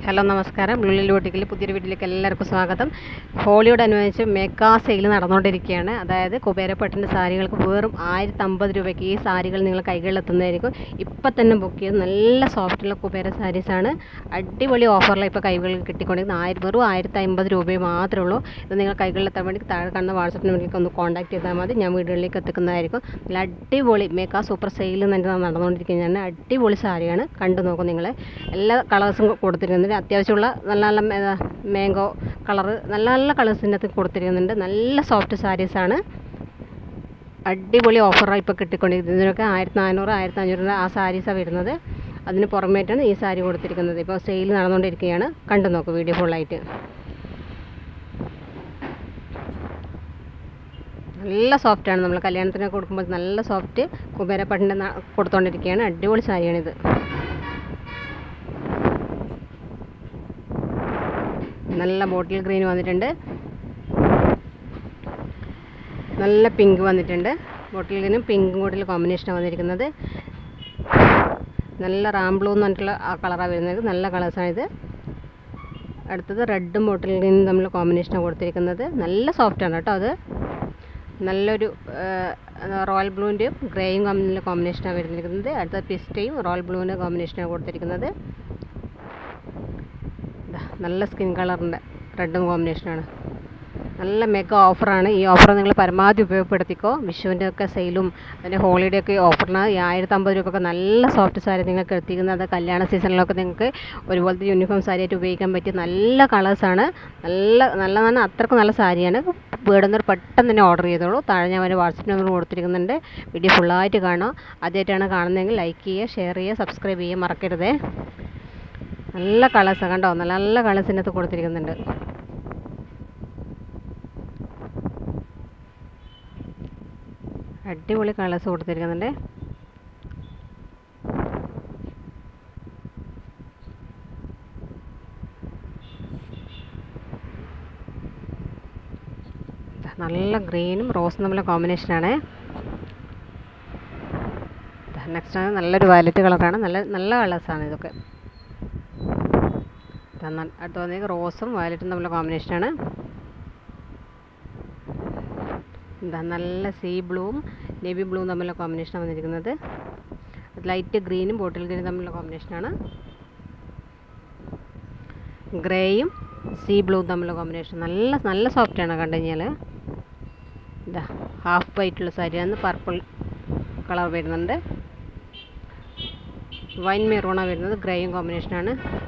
Hello നമസ്കാരം. ബ്ലൂലിൽ ബോട്ടിക്കിൽ പുതിയൊരു വീട്ടിലേക്ക് എല്ലാവർക്കും സ്വാഗതം. ഹോളിയോടനുബന്ധിച്ച് മെഗാ സെയിൽ നടന്നുകൊണ്ടിരിക്കുകയാണ്. അതായത് കുബേരപ്പട്ടിൻ്റെ സാരികൾക്ക് വെറും 1050 രൂപയ്ക്ക് ഈ സാരികൾ നിങ്ങൾ കൈകളിലെത്തുന്നതായിരിക്കും. ഇപ്പം തന്നെ ബുക്ക് ചെയ്ത് നല്ല സോഫ്റ്റുള്ള കുബേര സാരീസാണ്. അടിപൊളി ഓഫറിൽ ഇപ്പോൾ കൈകളിൽ കിട്ടിക്കൊണ്ടിരിക്കുന്നത്. വെറും 1050 രൂപയെ മാത്രമേ ഉള്ളൂ. ഇത് നിങ്ങൾ കൈകളിലെത്താൻ വേണ്ടി താഴെ കാണുന്ന വാട്സപ്പ് നമ്പറിലേക്ക് ഒന്ന് കോൺടാക്ട് ചെയ്താൽ മതി. ഞാൻ വീടുകളിലേക്ക് എത്തിക്കുന്നതായിരിക്കും. നല്ല അടിപൊളി മെഗാ സൂപ്പർ സെയിൽ തന്നെ നടന്നുകൊണ്ടിരിക്കുന്നതാണ്. അടിപൊളി സാരിയാണ്. കണ്ടു നോക്കും നിങ്ങൾ. എല്ലാ കളേഴ്സും കൊടുത്തിരിക്കുന്നുണ്ട്. അത്യാവശ്യമുള്ള നല്ല നല്ല മാംഗോ കളറ് നല്ല നല്ല കളേഴ്സിൻ്റെ അകത്ത് കൊടുത്തിരിക്കുന്നുണ്ട്. നല്ല സോഫ്റ്റ് സാരീസാണ്. അടിപൊളി ഓഫറാണ് ഇപ്പോൾ കിട്ടിക്കൊണ്ടിരിക്കുന്നത്. ഇതിനൊക്കെ 1400 1500 രൂപ ആ സാരീസാണ് വരുന്നത്. അതിന് പുറമേറ്റാണ് ഈ സാരി കൊടുത്തിരിക്കുന്നത്. ഇപ്പോൾ സെയിൽ നടന്നുകൊണ്ടിരിക്കുകയാണ്. കണ്ടു നോക്കൂ വീഡിയോ ഫുള്ളായിട്ട്. നല്ല സോഫ്റ്റാണ്. നമ്മൾ കല്യാണത്തിന് കൊടുക്കുമ്പോൾ നല്ല സോഫ്റ്റ് കുബേരപ്പട്ടിൻ്റെ കൊടുത്തുകൊണ്ടിരിക്കുകയാണ്. അടിപൊളി സാരിയാണിത്. നല്ല ബോട്ടിൽ ഗ്രീൻ വന്നിട്ടുണ്ട്. നല്ല പിങ്ക് വന്നിട്ടുണ്ട്. ബോട്ടിൽ ഗ്രീനും പിങ്കും കൂടി കോമ്പിനേഷനാണ് വന്നിരിക്കുന്നത്. നല്ല റാംബ്ലൂ എന്ന് പറഞ്ഞിട്ടുള്ള ആ കളറാണ് വരുന്നത്. നല്ല കളേഴ്സാണിത്. അടുത്തത് റെഡും ബോട്ടിൽ ഗ്രീനും തമ്മിൽ കോമ്പിനേഷനാണ് കൊടുത്തിരിക്കുന്നത്. നല്ല സോഫ്റ്റാണ് കേട്ടോ. അത് നല്ലൊരു റോയൽ ബ്ലൂവിൻ്റെയും ഗ്രേയും തമ്മിലുള്ള കോമ്പിനേഷനാണ് വരുന്നിരിക്കുന്നത്. അടുത്ത പിസ്റ്റയും റോയൽ ബ്ലൂവിൻ്റെ കോമ്പിനേഷനാണ് കൊടുത്തിരിക്കുന്നത്. നല്ല സ്കിൻ കളറിൻ്റെ റെഡും കോമ്പിനേഷനാണ്. നല്ല മെഗാ ഓഫറാണ്. ഈ ഓഫർ നിങ്ങൾ പരമാവധി ഉപയോഗപ്പെടുത്തിക്കോ. വിഷുവിൻ്റെ ഒക്കെ സെയിലും അതിൻ്റെ ഹോളിഡേ ഒക്കെ ഓഫറിന് ഈ 1050 രൂപയൊക്കെ നല്ല സോഫ്റ്റ് സാരി നിങ്ങൾക്ക് എത്തിക്കുന്നത്. കല്യാണ സീസണിലൊക്കെ നിങ്ങൾക്ക് ഒരുപോലത്തെ യൂണിഫോം സാരിയായിട്ട് ഉപയോഗിക്കാൻ പറ്റിയ നല്ല കളേഴ്സാണ്. നല്ല അത്രയ്ക്ക് നല്ല സാരിയാണ്. വീടുന്നവർ പെട്ടെന്ന് തന്നെ ഓർഡർ ചെയ്തോളൂ. താഴെ ഞാൻ ഒരു വാട്സപ്പ് നമ്പർ കൊടുത്തിരിക്കുന്നുണ്ട്. വീഡിയോ ഫുള്ളായിട്ട് കാണാം. ആദ്യമായിട്ടാണ് കാണുന്നതെങ്കിൽ ലൈക്ക് ചെയ്യുക, ഷെയർ ചെയ്യുക, സബ്സ്ക്രൈബ് ചെയ്യുക മറക്കരുതേ. നല്ല കളേഴ്സാണ് കണ്ടോ. നല്ല നല്ല കളേഴ്സിനകത്ത് കൊടുത്തിരിക്കുന്നുണ്ട്. അടിപൊളി കളേഴ്സ് കൊടുത്തിരിക്കുന്നുണ്ട്. നല്ല ഗ്രീനും റോസും തമ്മിലുള്ള കോമ്പിനേഷനാണ്. നെക്സ്റ്റ് ആണ് നല്ലൊരു വയലറ്റ് കളറാണ്. നല്ല കളേഴ്സാണ് ഇതൊക്കെ. അടുത്ത് വന്നേക്ക് റോസും വയലറ്റും തമ്മിലുള്ള കോമ്പിനേഷനാണ്. നല്ല സീ ബ്ലൂവും നേവി ബ്ലൂവും തമ്മിലുള്ള കോമ്പിനേഷനാണ് വന്നിരിക്കുന്നത്. ലൈറ്റ് ഗ്രീനും ബോട്ടിൽ ഗ്രീനും തമ്മിലുള്ള കോമ്പിനേഷനാണ്. ഗ്രേയും സീ ബ്ലൂവും തമ്മിലുള്ള കോമ്പിനേഷൻ നല്ല സോഫ്റ്റാണ്. കണ്ടു കഴിഞ്ഞാൽ ഹാഫ് വൈറ്റുള്ള സാരിയാണ്. പർപ്പിൾ കളർ വരുന്നുണ്ട്. വൈൻ മെറൂണാണ് വരുന്നത്. ഗ്രേയും കോമ്പിനേഷനാണ്.